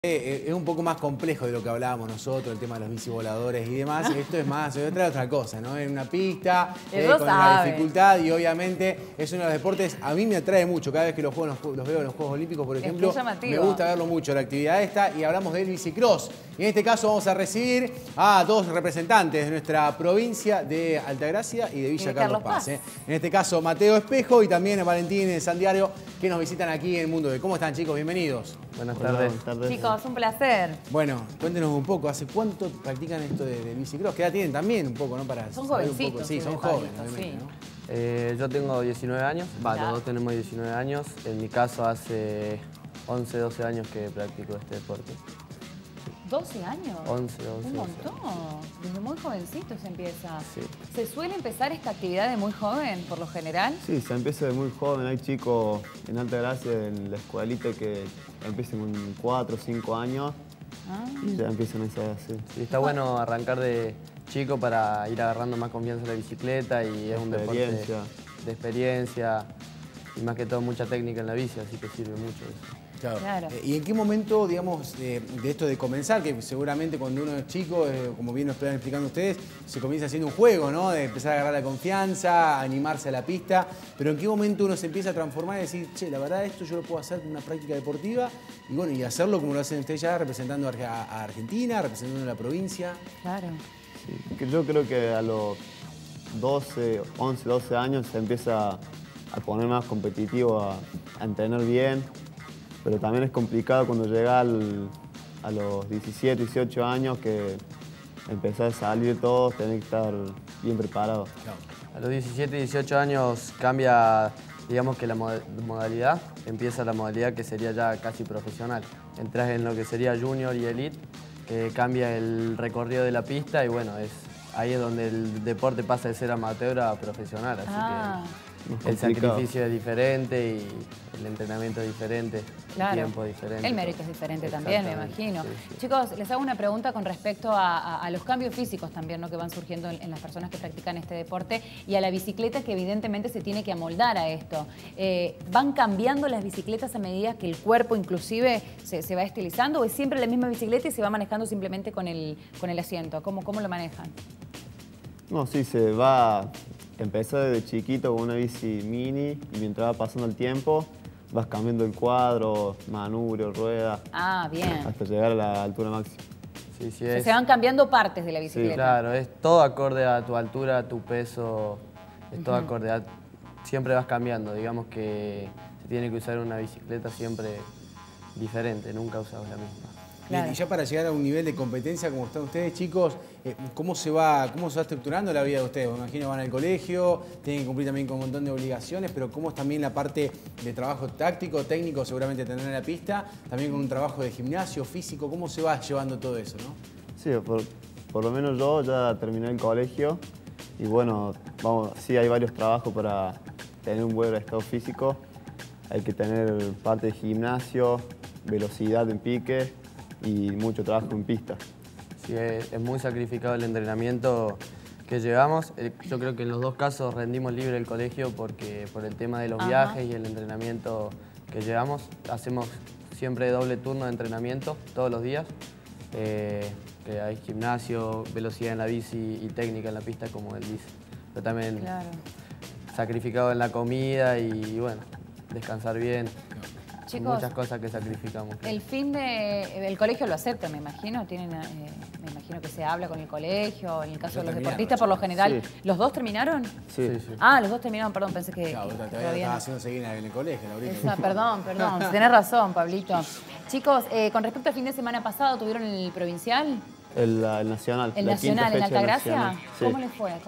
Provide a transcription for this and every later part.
Es un poco más complejo de lo que hablábamos nosotros, el tema de los bicivoladores y demás. Esto es más, otra cosa, ¿no? En una pista, con la dificultad, y obviamente es uno de los deportes, a mí me atrae mucho. Cada vez que los veo en los Juegos Olímpicos, por ejemplo, me gusta verlo mucho, la actividad esta, y hablamos del bicicross. Y en este caso vamos a recibir a dos representantes de nuestra provincia de Altagracia y de Villa Carlos Paz. En este caso, Mateo Espejo y también a Valentín Sandiario, que nos visitan aquí en Mundo de. ¿Cómo están, chicos? Bienvenidos. Buenas tardes. Chicos, un placer. Bueno, cuéntenos un poco, ¿hace cuánto practican esto del bicicross? ¿Qué edad tienen también un poco, no? Son jovencitos. Sí, son jóvenes, obviamente, ¿no? Yo tengo 19 años, los dos tenemos 19 años. En mi caso hace 11, 12 años que practico este deporte. ¿12 años? 11, 12. Un montón. Desde muy jovencito se empieza. Sí. ¿Se suele empezar esta actividad de muy joven, por lo general? Sí, se empieza de muy joven. Hay chicos en Altagracia, en la escuelita, que empiezan con 4 o 5 años y ya empiezan a esa edad, sí. Sí, está bueno arrancar de chico para ir agarrando más confianza en la bicicleta y es un deporte de experiencia y más que todo mucha técnica en la bici, así que sirve mucho eso. Claro. ¿Y en qué momento, digamos, de esto de comenzar, que seguramente cuando uno es chico, como bien nos están explicando ustedes, se comienza haciendo un juego, ¿no? De empezar a agarrar la confianza, animarse a la pista, pero en qué momento uno se empieza a transformar y decir, che, la verdad esto yo lo puedo hacer con una práctica deportiva y bueno, y hacerlo como lo hacen ustedes ya, representando a Argentina, representando a la provincia? Claro. Sí, yo creo que a los 11, 12 años se empieza a poner más competitivo, a entrenar bien. Pero también es complicado cuando llega a los 17, 18 años que empezás a salir todos, tenés que estar bien preparados. A los 17, 18 años cambia, digamos que la modalidad, empieza la modalidad que sería ya casi profesional. Entras en lo que sería junior y elite, que cambia el recorrido de la pista y bueno, ahí es donde el deporte pasa de ser amateur a profesional, así que el sacrificio es diferente y el entrenamiento es diferente, el tiempo es diferente. El mérito es diferente también, me imagino. Sí. Chicos, les hago una pregunta con respecto a los cambios físicos también, ¿no? Que van surgiendo en las personas que practican este deporte y a la bicicleta que evidentemente se tiene que amoldar a esto. ¿Van cambiando las bicicletas a medida que el cuerpo inclusive se va estilizando o es siempre la misma bicicleta y se va manejando simplemente con el asiento? ¿Cómo lo manejan? No, sí, se va. Empezó desde chiquito con una bici mini y mientras va pasando el tiempo vas cambiando el cuadro, manubrio, rueda. Bien. Hasta llegar a la altura máxima. Sí, se van cambiando partes de la bicicleta. Sí, claro, es todo acorde a tu altura, a tu peso, es todo acorde a... Siempre vas cambiando, digamos que se tiene que usar una bicicleta siempre diferente, nunca usas la misma. Bien, y ya para llegar a un nivel de competencia como están ustedes, chicos, ¿cómo se va estructurando la vida de ustedes? Me imagino van al colegio, tienen que cumplir también con un montón de obligaciones, pero ¿cómo es también la parte de trabajo táctico, técnico, seguramente tendrán en la pista, también con un trabajo de gimnasio, físico? ¿Cómo se va llevando todo eso, no? Sí, por lo menos yo ya terminé el colegio y bueno, sí hay varios trabajos para tener un buen estado físico. Hay que tener parte de gimnasio, velocidad en pique y mucho trabajo en pista. Sí, es muy sacrificado el entrenamiento que llevamos. Yo creo que en los dos casos rendimos libre el colegio por el tema de los viajes y el entrenamiento que llevamos. Hacemos siempre doble turno de entrenamiento todos los días. Que hay gimnasio, velocidad en la bici y técnica en la pista, como él dice. Pero también sacrificado en la comida y bueno, descansar bien. Chicos, muchas cosas que sacrificamos. El colegio lo acepta, me imagino. Me imagino que se habla con el colegio. En el caso de los deportistas, por lo general. Sí. ¿Los dos terminaron? Sí. Los dos terminaron, perdón, pensé que... Claro, todavía estaba haciendo seguir en el colegio, Laurita. Perdón, tenés razón, Pablito. Chicos, con respecto al fin de semana pasado, ¿tuvieron el provincial? El nacional. ¿El nacional en Altagracia? Sí. ¿Cómo les fue?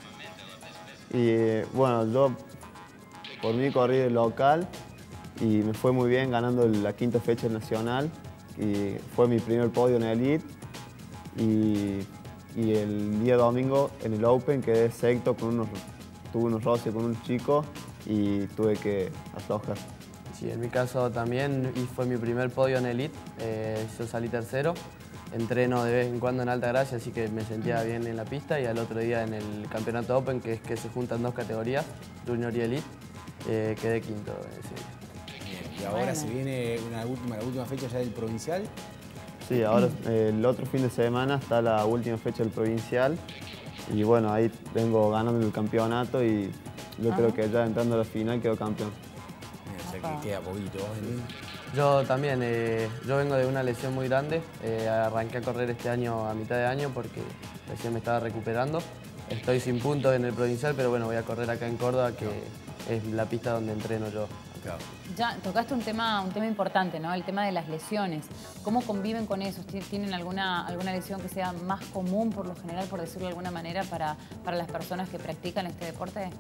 Y bueno, yo por mí corrí el local y me fue muy bien ganando la quinta fecha nacional y fue mi primer podio en Elite y el día domingo en el Open quedé sexto tuve unos roces con un chico y tuve que aflojar. Sí, en mi caso también fue mi primer podio en Elite, yo salí tercero, entreno de vez en cuando en Altagracia, así que me sentía bien en la pista y al otro día en el campeonato Open, que es que se juntan dos categorías, Junior y Elite, quedé quinto. Y ahora se viene la última fecha ya del provincial. Sí, ahora el otro fin de semana está la última fecha del provincial y bueno, ahí vengo ganando el campeonato y yo creo que ya entrando a la final quedo campeón. O sea que queda poquito. Yo también, yo vengo de una lesión muy grande, arranqué a correr este año a mitad de año porque recién me estaba recuperando. Estoy sin puntos en el provincial, pero bueno, voy a correr acá en Córdoba, que es la pista donde entreno yo. Claro. Ya tocaste un tema importante, ¿no? El tema de las lesiones. ¿Cómo conviven con eso? ¿Tienen alguna lesión que sea más común, por lo general, por decirlo de alguna manera, para las personas que practican este deporte?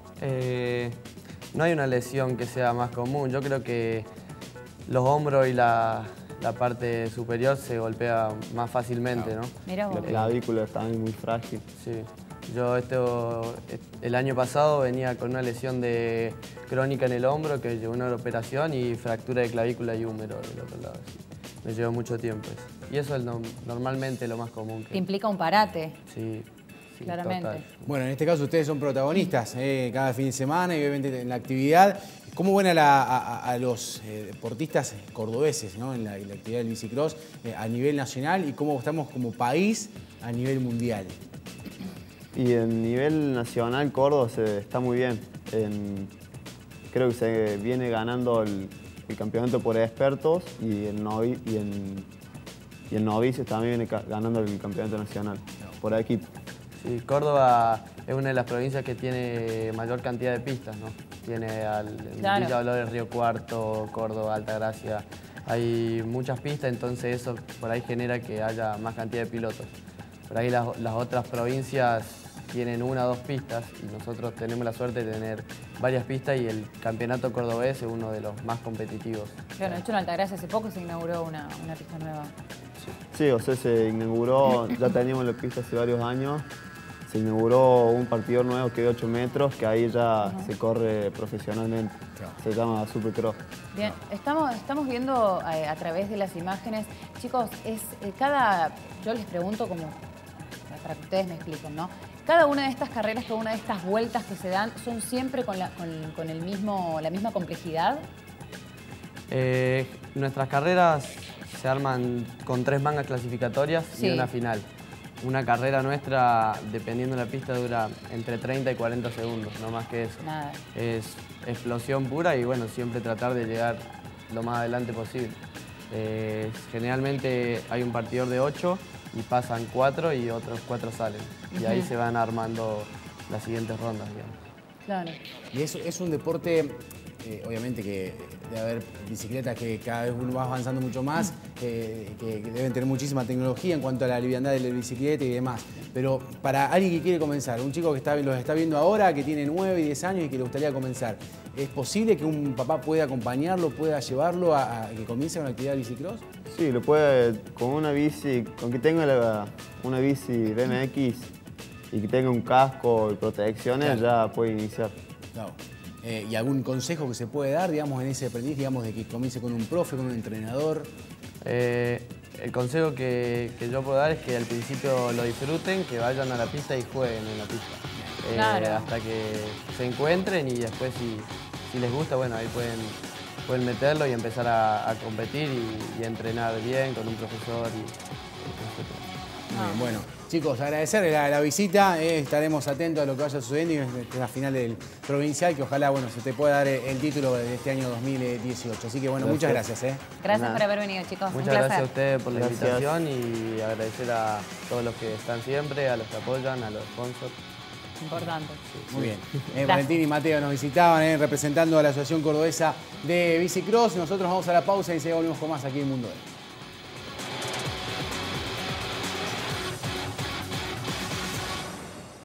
No hay una lesión que sea más común. Yo creo que los hombros y la parte superior se golpea más fácilmente, ¿no? Mirá vos. La clavícula está muy frágil. Sí. Yo el año pasado venía con una lesión crónica en el hombro que llevó una operación y fractura de clavícula y húmero del otro lado. Sí. Me llevó mucho tiempo eso. Y eso es normalmente lo más común. Te implica un parate. Sí, claramente. Total. Bueno, en este caso ustedes son protagonistas cada fin de semana y obviamente en la actividad. ¿Cómo ven a los deportistas cordobeses, ¿no? en la actividad del bicicross a nivel nacional y cómo estamos como país a nivel mundial? Y en nivel nacional, Córdoba está muy bien. Creo que se viene ganando el campeonato por expertos y en novicios también viene ganando el campeonato nacional por equipo. Sí, Córdoba es una de las provincias que tiene mayor cantidad de pistas, ¿no? Tiene Villa Dolores, Río Cuarto, Córdoba, Altagracia. Hay muchas pistas, entonces eso por ahí genera que haya más cantidad de pilotos. Por ahí las otras provincias tienen 1 o 2 pistas y nosotros tenemos la suerte de tener varias pistas y el campeonato cordobés es uno de los más competitivos. Bueno, de hecho en Altagracia hace poco se inauguró una pista nueva. Sí, o sea, se inauguró, ya teníamos la pista hace varios años, se inauguró un partidor nuevo que es de 8 metros, que ahí ya se corre profesionalmente, se llama Supercross. Bien, estamos viendo a través de las imágenes, chicos, yo les pregunto como, para que ustedes me expliquen, ¿no? Cada una de estas carreras, cada una de estas vueltas que se dan, ¿son siempre con la misma complejidad? Nuestras carreras se arman con 3 mangas clasificatorias y una final. Una carrera nuestra, dependiendo de la pista, dura entre 30 y 40 segundos, no más que eso. Nada. Es explosión pura y bueno, siempre tratar de llegar lo más adelante posible. Generalmente hay un partidor de 8 y pasan 4 y otros 4 salen. Y ahí se van armando las siguientes rondas, digamos. Claro. Y eso es un deporte, obviamente que debe haber bicicletas que cada vez uno va avanzando mucho más, que deben tener muchísima tecnología en cuanto a la liviandad de la bicicleta y demás. Pero para alguien que quiere comenzar, un chico que los está viendo ahora, que tiene 9 y 10 años y que le gustaría comenzar, ¿es posible que un papá pueda acompañarlo, pueda llevarlo a que comience una actividad de bicicross? Sí, lo puede, con una bici, con que tenga una bici BMX y que tenga un casco y protecciones, ya puede iniciar. Claro. ¿Y algún consejo que se puede dar, digamos, en ese aprendiz, digamos, de que comience con un profe, con un entrenador? El consejo que yo puedo dar es que al principio lo disfruten, que vayan a la pista y jueguen en la pista. Hasta que se encuentren y después si les gusta, bueno, ahí pueden meterlo y empezar a competir y entrenar bien con un profesor. Muy bien, bueno, chicos, agradecerles la visita, estaremos atentos a lo que vaya sucediendo y en la final del provincial, que ojalá, bueno, se te pueda dar el título de este año 2018. Así que, bueno, muchas gracias. Gracias por haber venido, chicos. Muchas gracias a ustedes por la invitación y agradecer a todos los que están siempre, a los que apoyan, a los sponsors. Importante. Sí, muy bien. Valentín y Mateo nos visitaban representando a la Asociación Cordobesa de Bicicross. Nosotros vamos a la pausa y enseguida volvemos con más aquí en Mundo E.